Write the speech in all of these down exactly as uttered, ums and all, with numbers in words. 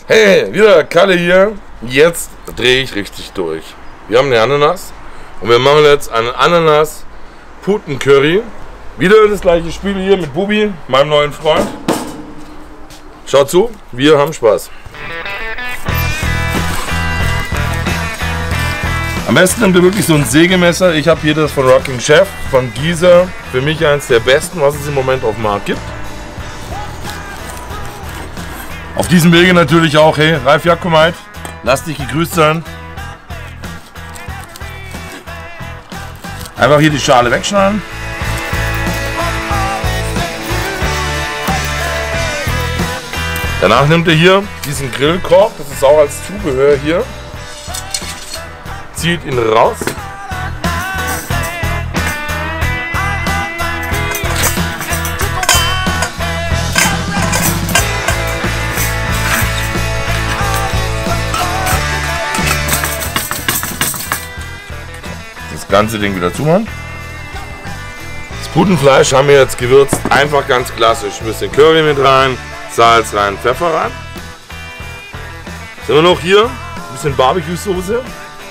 Hey, wieder Kalle hier. Jetzt drehe ich richtig durch. Wir haben eine Ananas und wir machen jetzt einen Ananas-Puten-Curry. Wieder das gleiche Spiel hier mit Bubi, meinem neuen Freund. Schaut zu, wir haben Spaß. Am besten nimmt ihr wirklich so ein Sägemesser. Ich habe hier das von Rocking Chef, von Gieser. Für mich eines der besten, was es im Moment auf dem Markt gibt. Auf diesem Wege natürlich auch, hey, Ralf Jakomait, lass dich gegrüßt sein. Einfach hier die Schale wegschneiden. Danach nimmt er hier diesen Grillkorb, das ist auch als Zubehör hier. Zieht ihn raus. Das ganze Ding wieder zumachen. Das Putenfleisch haben wir jetzt gewürzt, einfach ganz klassisch. Ein bisschen Curry mit rein, Salz rein, Pfeffer rein. Sind wir noch hier? Ein bisschen Barbecue-Soße.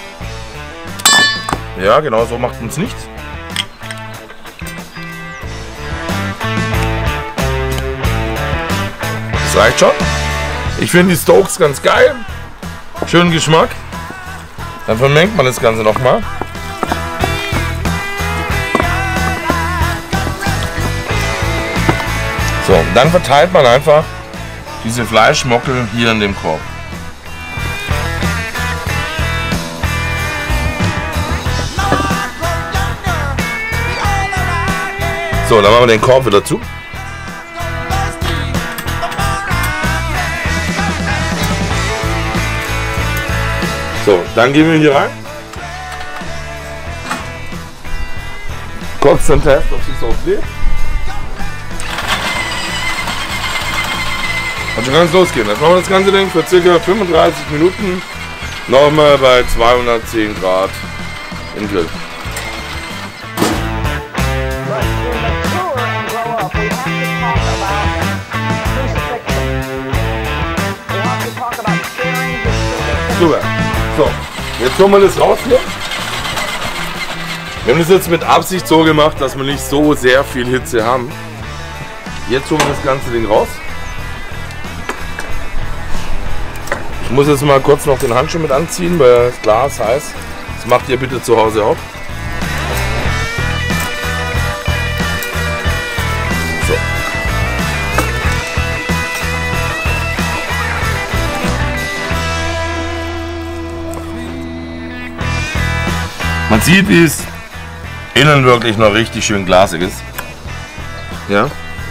Ja, genau so macht uns nichts. Das reicht schon. Ich finde die Stokes ganz geil. Schönen Geschmack. Dann vermengt man das Ganze nochmal. So, und dann verteilt man einfach diese Fleischmockel hier in dem Korb. So, dann machen wir den Korb wieder zu. So, dann gehen wir hier rein. Kurz zum Test, ob es sich so dreht. Und schon ganz losgehen. Jetzt machen wir das ganze Ding für ca. fünfunddreißig Minuten nochmal bei zweihundertzehn Grad im Grill. Super. So, jetzt holen wir das raus hier. Wir haben das jetzt mit Absicht so gemacht, dass wir nicht so sehr viel Hitze haben. Jetzt holen wir das ganze Ding raus. Ich muss jetzt mal kurz noch den Handschuh mit anziehen, weil das Glas heiß. Das macht ihr bitte zu Hause auch. So. Man sieht, wie es innen wirklich noch richtig schön glasig ist. Ja.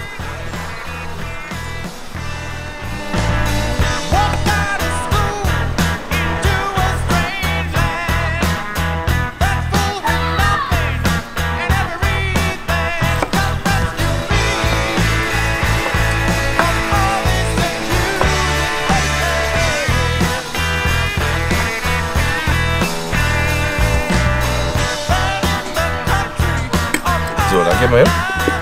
So, dann gehen wir hin.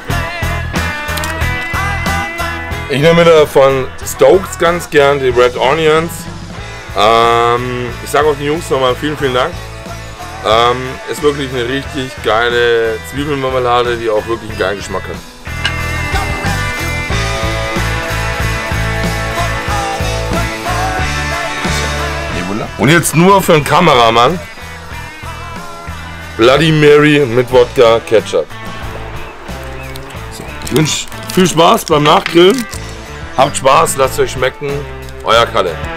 Ich nehme da von Stokes ganz gern die Red Onions. Ähm, ich sage auch den Jungs nochmal vielen, vielen Dank. Ähm, ist wirklich eine richtig geile Zwiebelmarmelade, die auch wirklich einen geilen Geschmack hat. Und jetzt nur für den Kameramann Bloody Mary mit Wodka Ketchup. So, ich wünsche viel Spaß beim Nachgrillen. Habt Spaß, lasst euch schmecken. Euer Kalle.